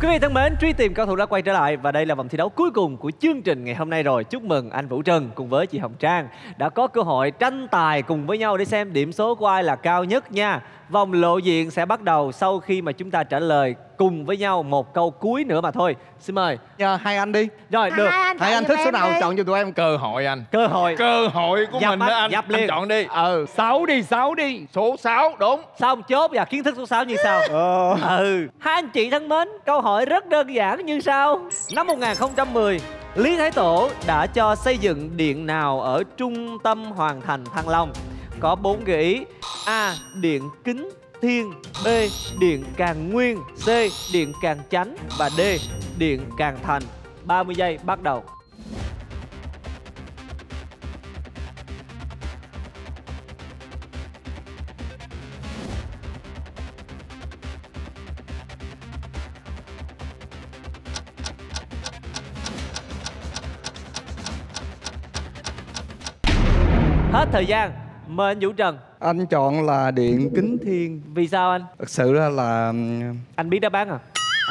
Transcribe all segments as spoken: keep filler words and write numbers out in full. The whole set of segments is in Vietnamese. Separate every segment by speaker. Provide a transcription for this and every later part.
Speaker 1: Quý vị thân mến, Truy Tìm Cao Thủ đã quay trở lại và đây là vòng thi đấu cuối cùng của chương trình ngày hôm nay rồi. Chúc mừng anh Vũ Trần cùng với chị Hồng Trang đã có cơ hội tranh tài cùng với nhau để xem điểm số của ai là cao nhất nha. Vòng lộ diện sẽ bắt đầu sau khi mà chúng ta trả lời cùng với nhau một câu cuối nữa mà thôi. Xin mời.
Speaker 2: Dạ, hai anh đi.
Speaker 1: Rồi, được.
Speaker 3: Hai anh,
Speaker 2: Hai anh thích số nào
Speaker 3: đi.
Speaker 2: chọn cho tụi em.
Speaker 4: Cơ hội anh.
Speaker 1: Cơ hội.
Speaker 4: Cơ hội của
Speaker 1: Dập
Speaker 4: mình
Speaker 1: anh,
Speaker 4: đó anh.
Speaker 1: dập
Speaker 4: Anh
Speaker 1: liền.
Speaker 4: chọn đi.
Speaker 2: Ờ,
Speaker 4: Sáu đi, sáu đi. Số sáu, đúng.
Speaker 1: Xong chốt và kiến thức số sáu như sau.
Speaker 2: ờ.
Speaker 1: Ừ. Hai anh chị thân mến, câu hỏi rất đơn giản như sau. Năm một nghìn không trăm mười, Lý Thái Tổ đã cho xây dựng điện nào ở trung tâm hoàng thành Thăng Long? Có bốn gợi ý. A. Điện Kính Thiên. B. Điện Càn Nguyên. C. Điện Càn Chánh. Và D. Điện Càn Thành. ba mươi giây bắt đầu. Hết thời gian. Mời anh Vũ Trần.
Speaker 2: Anh chọn là Điện Kính Thiên.
Speaker 1: Vì sao anh?
Speaker 2: Thật sự ra là
Speaker 1: Anh biết đáp án à?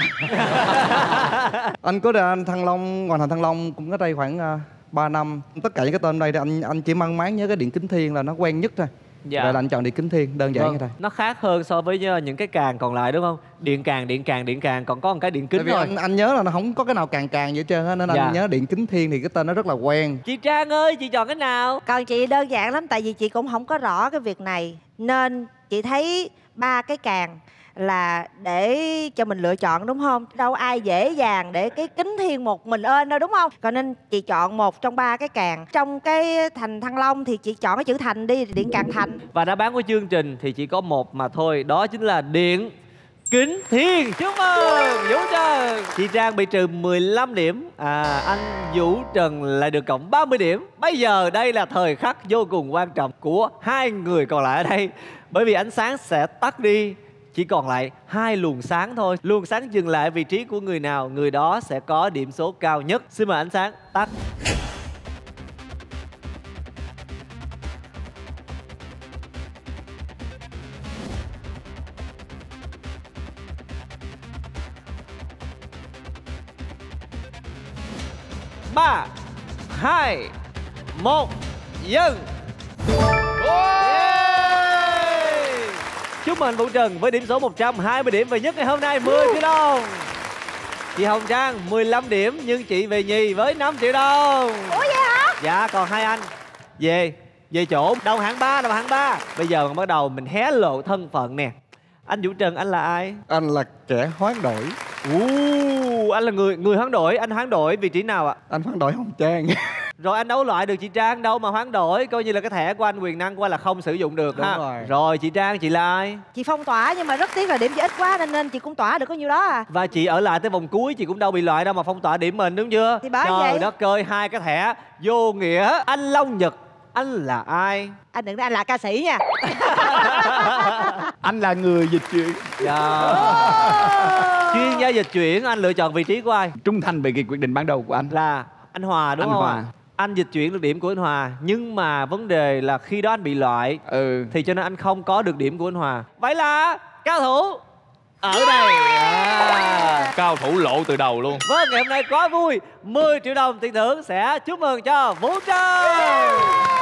Speaker 2: anh có ra anh Thăng Long, Hoàng thành Thăng Long cũng ở đây khoảng uh, ba năm. Tất cả những cái tên đây thì anh anh chỉ mang máng nhớ cái Điện Kính Thiên là nó quen nhất thôi.
Speaker 1: Dạ.
Speaker 2: Vậy là anh chọn Điện Kính Thiên, đơn giản
Speaker 1: Vâng,
Speaker 2: như thôi.
Speaker 1: nó khác hơn so với những cái càng còn lại đúng không? Điện càng, điện càng, điện càng, còn có một cái điện kính
Speaker 2: Tại vì
Speaker 1: thôi.
Speaker 2: anh, anh nhớ là nó không có cái nào càng càng gì hết trơn á, nên
Speaker 1: Dạ.
Speaker 2: anh nhớ Điện Kính Thiên thì cái tên nó rất là quen.
Speaker 1: Chị Trang ơi, chị chọn cái nào?
Speaker 3: Còn chị đơn giản lắm, tại vì chị cũng không có rõ cái việc này, nên chị thấy ba cái càng là để cho mình lựa chọn, đúng không? Đâu ai dễ dàng để cái Kính Thiên một mình ên đâu, đúng không? Còn nên chị chọn một trong ba cái càng. Trong cái thành Thăng Long thì chị chọn cái chữ thành đi, Điện Càn Thành.
Speaker 1: Và đáp án của chương trình thì chỉ có một mà thôi, đó chính là Điện Kính Thiên. Chúc mừng Vũ Trần. Chị Trang bị trừ mười lăm điểm, à, anh Vũ Trần lại được cộng ba mươi điểm. Bây giờ đây là thời khắc vô cùng quan trọng của hai người còn lại ở đây, bởi vì ánh sáng sẽ tắt đi, chỉ còn lại hai luồng sáng thôi. Luồng sáng dừng lại vị trí của người nào, người đó sẽ có điểm số cao nhất. Xin mời ánh sáng tắt. Ba, hai, một, dừng. Chúc mừng Vũ Trần với điểm số một trăm hai mươi điểm và nhất ngày hôm nay mười triệu đồng. Chị Hồng Trang mười lăm điểm nhưng chị về nhì với năm triệu đồng.
Speaker 3: Ủa vậy hả?
Speaker 1: Dạ, còn hai anh về về chỗ đầu hạng ba, đầu hạng ba. Bây giờ bắt đầu mình hé lộ thân phận nè. Anh Vũ Trần, anh là ai?
Speaker 2: Anh là kẻ hoán đổi.
Speaker 1: Ú, anh là người người hoán đổi. Anh hoán đổi vị trí nào ạ?
Speaker 2: Anh hoán đổi Hồng Trang.
Speaker 1: Rồi anh đấu loại được chị Trang đâu mà hoán đổi, coi như là cái thẻ của anh, quyền năng của anh là không sử dụng được.
Speaker 2: Đúng
Speaker 1: ha.
Speaker 2: rồi.
Speaker 1: Rồi chị Trang, chị là ai?
Speaker 3: Chị phong tỏa nhưng mà rất tiếc là điểm chị ít quá, nên nên chị cũng tỏa được có nhiêu đó à.
Speaker 1: Và chị ở lại tới vòng cuối, chị cũng đâu bị loại đâu mà phong tỏa điểm mình, đúng chưa?
Speaker 3: Thì bởi
Speaker 1: Trời
Speaker 3: vậy.
Speaker 1: đất ơi, hai cái thẻ vô nghĩa. Anh Long Nhật, anh là ai?
Speaker 3: Anh đừng nói anh là ca sĩ nha.
Speaker 4: Anh là người dịch chuyển.
Speaker 1: Dạ. Chuyên gia dịch chuyển. Anh lựa chọn vị trí của ai?
Speaker 4: Trung thành về cái quyết định ban đầu của anh.
Speaker 1: Là anh Hòa đúng
Speaker 4: Anh
Speaker 1: không
Speaker 4: Hòa.
Speaker 1: ạ? Anh dịch chuyển được điểm của anh Hòa, nhưng mà vấn đề là khi đó anh bị loại,
Speaker 4: Ừ.
Speaker 1: thì cho nên anh không có được điểm của anh Hòa. Vậy là cao thủ ở đây. À.
Speaker 4: Cao thủ lộ từ đầu luôn.
Speaker 1: Vâng, ngày hôm nay quá vui. mười triệu đồng tiền thưởng sẽ chúc mừng cho Vũ Trần.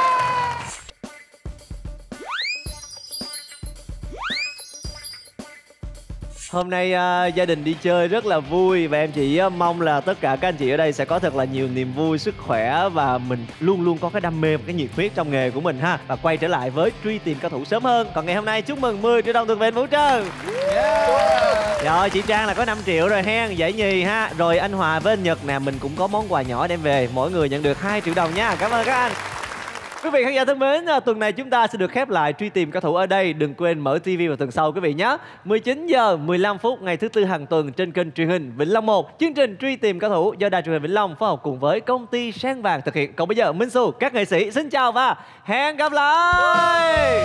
Speaker 1: Hôm nay uh, gia đình đi chơi rất là vui và em chỉ uh, mong là tất cả các anh chị ở đây sẽ có thật là nhiều niềm vui, sức khỏe và mình luôn luôn có cái đam mê và cái nhiệt huyết trong nghề của mình ha, và quay trở lại với Truy Tìm Cao Thủ sớm hơn. Còn ngày hôm nay chúc mừng mười triệu đồng thuộc về anh Vũ Trần. Yeah. Rồi chị Trang là có năm triệu rồi hen, giải nhì ha. Rồi anh Hòa với anh Nhật nè, mình cũng có món quà nhỏ đem về, mỗi người nhận được hai triệu đồng nha. Cảm ơn các anh. Quý vị khán giả thân mến, tuần này chúng ta sẽ được khép lại Truy Tìm Cao Thủ ở đây. Đừng quên mở ti vi vào tuần sau quý vị nhé. mười chín giờ mười lăm phút ngày thứ tư hàng tuần trên kênh truyền hình Vĩnh Long một. Chương trình Truy Tìm Cao Thủ do Đài truyền hình Vĩnh Long phối hợp cùng với công ty Sen Vàng thực hiện. Còn bây giờ Minh Xu, các nghệ sĩ xin chào và hẹn gặp lại.